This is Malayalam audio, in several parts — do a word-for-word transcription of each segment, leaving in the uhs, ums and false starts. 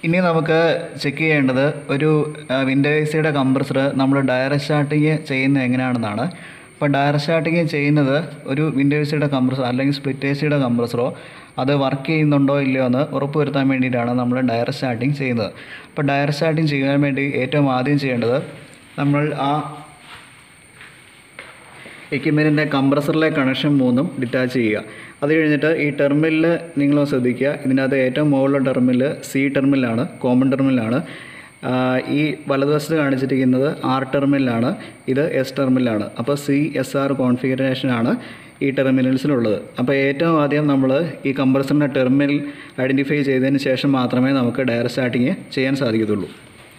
ഇനി നമുക്ക് ചെക്ക് ചെയ്യേണ്ടത് ഒരു വിൻഡോ എ സിയുടെ കംപ്രസർ നമ്മൾ ഡയറക്റ്റ് സ്റ്റാർട്ടിങ് ചെയ്യുന്നത് എങ്ങനെയാണെന്നാണ്. അപ്പോൾ ഡയറക്റ്റ് സ്റ്റാർട്ടിങ് ചെയ്യുന്നത് ഒരു വിൻഡോ എ സിയുടെ കംപ്രസർ അല്ലെങ്കിൽ സ്പ്ലിറ്റ് എ സിയുടെ കംപ്രസറോ അത് വർക്ക് ചെയ്യുന്നുണ്ടോ ഇല്ലയോ എന്ന് ഉറപ്പ് വരുത്താൻ വേണ്ടിയിട്ടാണ് നമ്മൾ ഡയറക്റ്റ് സ്റ്റാർട്ടിങ് ചെയ്യുന്നത്. അപ്പോൾ ഡയറക്റ്റ് സ്റ്റാർട്ടിങ് ചെയ്യാൻ വേണ്ടി ഏറ്റവും ആദ്യം ചെയ്യേണ്ടത് നമ്മൾ ആ എക്യുപ്മെൻറ്റിൻ്റെ കംപ്രസറിലെ കണക്ഷൻ മൂന്നും ഡിറ്റാച്ച് ചെയ്യുക. അത് കഴിഞ്ഞിട്ട് ഈ ടെർമിനൽ നിങ്ങൾ ശ്രദ്ധിക്കുക. ഇതിനകത്ത് ഏറ്റവും മുകളിലുള്ള ടെർമിനൽ സി ടെർമിനലാണ്, കോമൺ ടെർമിനലാണ്. ഈ വലതുവശത്ത് കാണിച്ചിരിക്കുന്നത് ആർ ടെർമിനലാണ്, ഇത് എസ് ടെർമിനലാണ്. അപ്പോൾ സി എസ് ആർ കോൺഫിഗറേഷനാണ് ഈ ടെർമിനൽസിലുള്ളത്. അപ്പോൾ ഏറ്റവും ആദ്യം നമ്മൾ ഈ കംപ്രസറിൻ്റെ ടെർമിനൽ ഐഡൻറ്റിഫൈ ചെയ്തതിന് ശേഷം മാത്രമേ നമുക്ക് ഡയറക്റ്റ് സ്റ്റാർട്ടിങ് ചെയ്യാൻ സാധിക്കത്തുള്ളൂ.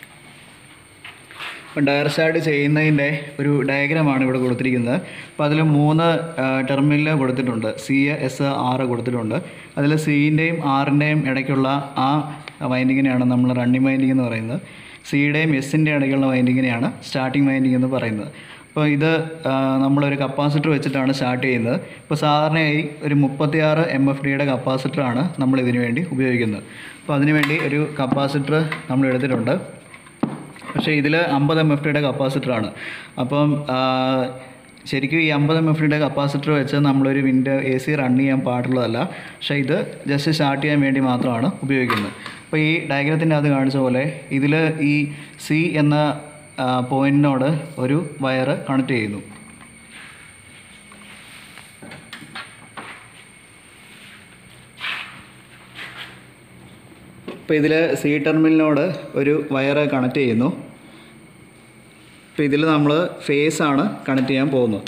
ഡയറക്റ്റ് സ്റ്റാർട്ട് ചെയ്യുന്നതിൻ്റെ ഒരു ഡയഗ്രാമാണ് ഇവിടെ കൊടുത്തിരിക്കുന്നത്. അപ്പോൾ അതിൽ മൂന്ന് ടെർമിനൽ കൊടുത്തിട്ടുണ്ട്, സി എസ് ആർ കൊടുത്തിട്ടുണ്ട്. അതിൽ സിൻ്റെയും ആറിൻ്റെയും ഇടയ്ക്കുള്ള ആ വൈൻഡിങ്ങിനെയാണ് നമ്മൾ റണ്ണിങ് വൈൻഡിങ് എന്ന് പറയുന്നത്. സിയുടെയും എസിൻ്റെ ഇടയ്ക്കുള്ള വൈൻഡിങ്ങിനെയാണ് സ്റ്റാർട്ടിങ് വൈൻഡിങ് എന്ന് പറയുന്നത്. അപ്പോൾ ഇത് നമ്മളൊരു കപ്പാസിറ്റർ വെച്ചിട്ടാണ് സ്റ്റാർട്ട് ചെയ്യുന്നത്. ഇപ്പോൾ സാധാരണയായി ഒരു മുപ്പത്തിയാറ് എം എഫ് ഡിയുടെ കപ്പാസിറ്ററാണ് നമ്മൾ ഇതിനു വേണ്ടി ഉപയോഗിക്കുന്നത്. അപ്പോൾ അതിനുവേണ്ടി ഒരു കപ്പാസിറ്റർ നമ്മൾ എടുത്തിട്ടുണ്ട്. പക്ഷേ ഇതിൽ അമ്പത് എം എഫ് ഡിയുടെ കപ്പാസിറ്ററാണ്. അപ്പം ശരിക്കും ഈ അമ്പത് എം എഫ് ഡിയുടെ കപ്പാസിറ്റർ വെച്ച് നമ്മളൊരു വിൻഡോ എ സി റൺ ചെയ്യാൻ പാടുള്ളതല്ല. പക്ഷേ ഇത് ജസ്റ്റ് സ്റ്റാർട്ട് ചെയ്യാൻ വേണ്ടി മാത്രമാണ് ഉപയോഗിക്കുന്നത്. അപ്പോൾ ഈ ഡയഗ്രത്തിൻ്റെ അത് കാണിച്ച പോലെ ഇതിൽ ഈ സി എന്ന പോയിൻറ്റിനോട് ഒരു വയർ കണക്ട് ചെയ്യുന്നു. ഇപ്പോൾ ഇതിൽ സി ടെർമിനലിനോട് ഒരു വയർ കണക്ട് ചെയ്യുന്നു. ഇപ്പോൾ ഇതിൽ നമ്മൾ ഫേസാണ് കണക്ട് ചെയ്യാൻ പോകുന്നത്.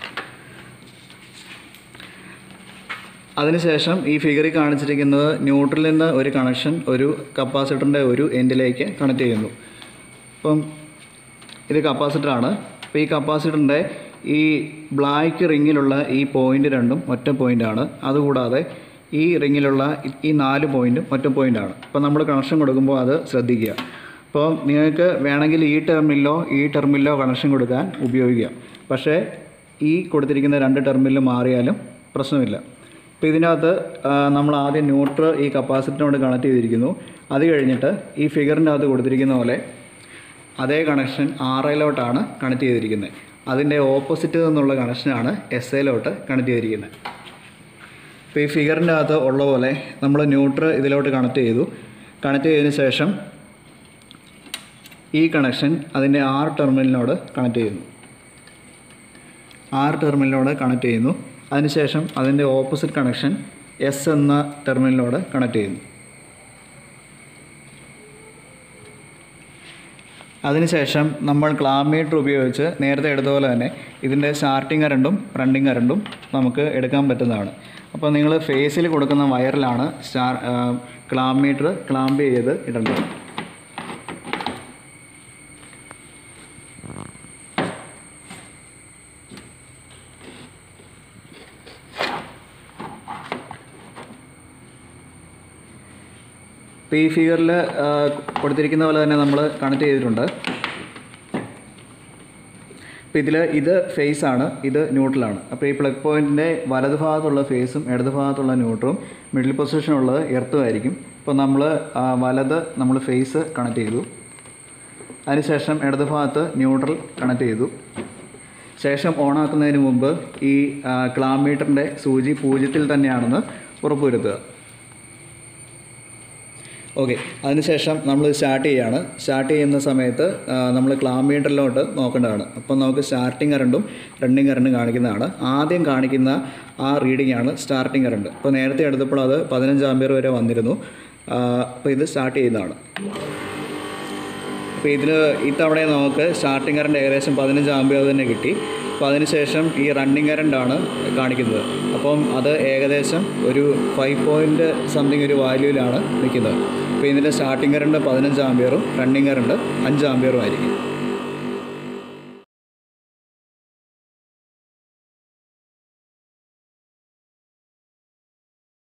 അതിനുശേഷം ഈ ഫിഗറിൽ കാണിച്ചിരിക്കുന്നത് ന്യൂട്രലിൽ നിന്ന് ഒരു കണക്ഷൻ ഒരു കപ്പാസിറ്ററിൻ്റെ ഒരു എൻഡിലേക്ക് കണക്ട് ചെയ്യുന്നു. അപ്പം ഇത് കപ്പാസിറ്ററാണ്. അപ്പോൾ ഈ കപ്പാസിറ്ററിൻ്റെ ഈ ബ്ലാക്ക് റിങ്ങിലുള്ള ഈ പോയിൻ്റ് രണ്ടും ഒറ്റ പോയിൻ്റാണ്. അതുകൂടാതെ ഈ റിങ്ങിലുള്ള ഈ നാല് പോയിൻറ്റും ഒറ്റ പോയിൻ്റാണ്. അപ്പോൾ നമ്മൾ കണക്ഷൻ കൊടുക്കുമ്പോൾ അത് ശ്രദ്ധിക്കുക. അപ്പോൾ നിങ്ങൾക്ക് വേണമെങ്കിൽ ഈ ടെർമിനലോ ഈ ടെർമിനലോ കണക്ഷൻ കൊടുക്കാൻ ഉപയോഗിക്കാം. പക്ഷേ ഈ കൊടുത്തിരിക്കുന്ന രണ്ട് ടെർമിനൽ മാറിയാലും പ്രശ്നമില്ല. ഇപ്പോൾ ഇതിനകത്ത് നമ്മൾ ആദ്യം ന്യൂട്രൽ ഈ കപ്പാസിറ്ററിനോട് കണക്ട് ചെയ്തിരിക്കുന്നു. അത് കഴിഞ്ഞിട്ട് ഈ ഫിഗറിൻ്റെ അകത്ത് കൊടുത്തിരിക്കുന്ന പോലെ അതേ കണക്ഷൻ ആർ എയിലോട്ടാണ് കണക്ട് ചെയ്തിരിക്കുന്നത്. അതിൻ്റെ ഓപ്പോസിറ്റ് നിന്നുള്ള കണക്ഷനാണ് എസ് എയിലോട്ട് കണക്ട് ചെയ്തിരിക്കുന്നത്. ഇപ്പോൾ ഈ ഫിഗറിൻ്റെ അകത്ത് ഉള്ള പോലെ നമ്മൾ ന്യൂട്രൽ ഇതിലോട്ട് കണക്ട് ചെയ്തു. കണക്ട് ചെയ്തതിന് ശേഷം ഈ കണക്ഷൻ അതിൻ്റെ ആർ ടെർമിനലിനോട് കണക്ട് ചെയ്യുന്നു. ആർ ടെർമിനലിനോട് കണക്ട് ചെയ്യുന്നു. അതിനുശേഷം അതിൻ്റെ ഓപ്പോസിറ്റ് കണക്ഷൻ എസ് എന്ന ടെർമിനലിനോട് കണക്ട് ചെയ്യുന്നു. അതിനുശേഷം നമ്മൾ ക്ലാമ്പ് മീറ്റർ ഉപയോഗിച്ച് നേരത്തെ എടുത്തപോലെ തന്നെ ഇതിൻ്റെ സ്റ്റാർട്ടിങ് കറണ്ടും റണ്ണിങ് കറണ്ടും നമുക്ക് എടുക്കാൻ പറ്റുന്നതാണ്. അപ്പോൾ നിങ്ങൾ ഫേസിൽ കൊടുക്കുന്ന വയറിലാണ് സ്റ്റാർ ക്ലാമ്പ് മീറ്റർ ക്ലാമ്പ് ചെയ്ത് ഇടേണ്ടത്. ഇപ്പോൾ ഈ ഫിഗറിൽ കൊടുത്തിരിക്കുന്ന പോലെ തന്നെ നമ്മൾ കണക്ട് ചെയ്തിട്ടുണ്ട്. അപ്പോൾ ഇതിൽ ഇത് ഫേസാണ്, ഇത് ന്യൂട്രലാണ്. അപ്പോൾ ഈ പ്ലഗ് പോയിൻറ്റിൻ്റെ വലത് ഭാഗത്തുള്ള ഫേസും ഇടത് ഭാഗത്തുള്ള ന്യൂട്രലും മിഡിൽ പൊസിഷനുള്ളത് എർത്തും ആയിരിക്കും. ഇപ്പോൾ നമ്മൾ വലത് നമ്മൾ ഫേസ് കണക്ട് ചെയ്തു. അതിനുശേഷം ഇടത് ഭാഗത്ത് ന്യൂട്രൽ കണക്ട് ചെയ്തു. ശേഷം ഓണാക്കുന്നതിന് മുമ്പ് ഈ ക്ലാമ്പ് മീറ്ററിൻ്റെ സൂചി പൂജ്യത്തിൽ തന്നെയാണെന്ന് ഉറപ്പുവരുത്തുക. ഓക്കെ, അതിനുശേഷം നമ്മൾ സ്റ്റാർട്ട് ചെയ്യുകയാണ്. സ്റ്റാർട്ട് ചെയ്യുന്ന സമയത്ത് നമ്മൾ ക്ലാമ്പ് മീറ്ററിലോട്ട് നോക്കേണ്ടതാണ്. അപ്പം നമുക്ക് സ്റ്റാർട്ടിങ് കറണ്ടും റണ്ണിങ് കറണ്ടും കാണിക്കുന്നതാണ്. ആദ്യം കാണിക്കുന്ന ആ റീഡിംഗ് ആണ് സ്റ്റാർട്ടിങ് കറണ്ട്. അപ്പോൾ നേരത്തെ എടുത്തപ്പോൾ അത് പതിനഞ്ച് ആമ്പിയർ വരെ വന്നിരുന്നു. അപ്പോൾ ഇത് സ്റ്റാർട്ട് ചെയ്യുന്നതാണ്. അപ്പോൾ ഇതിൽ ഇത്തവണ നമുക്ക് സ്റ്റാർട്ടിങ് കറണ്ട് ഏകദേശം പതിനഞ്ച് ആമ്പിയർ തന്നെ കിട്ടി. അപ്പോൾ അതിനുശേഷം ഈ റണ്ണിങ് കറണ്ടാണ് കാണിക്കുന്നത്. അപ്പം അത് ഏകദേശം ഒരു ഫൈവ് പോയിൻറ്റ് സംതിങ് ഒരു വാല്യൂവിലാണ് നിൽക്കുന്നത്. അപ്പോൾ ഇതിൻ്റെ സ്റ്റാർട്ടിങ് കറണ്ട് പതിനഞ്ച് ആമ്പിയറും റണ്ണിങ് കറണ്ട് അഞ്ച് ആമ്പിയറും ആയിരിക്കും.